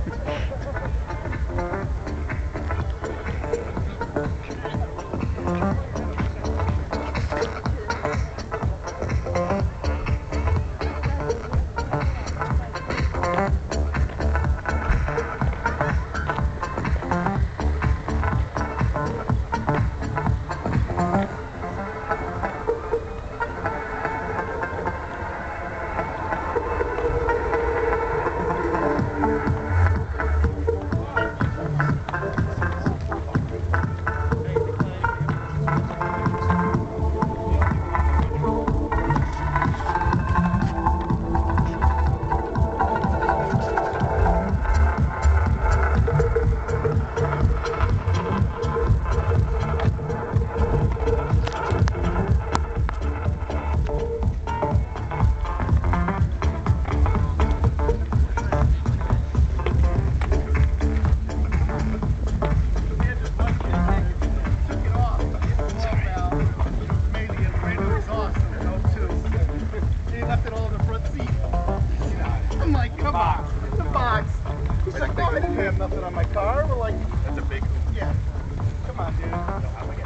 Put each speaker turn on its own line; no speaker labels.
He's like, no, I didn't have nothing on my car. We're like,
That's a big hoop.
yeah. Come on, dude.
No, I like it.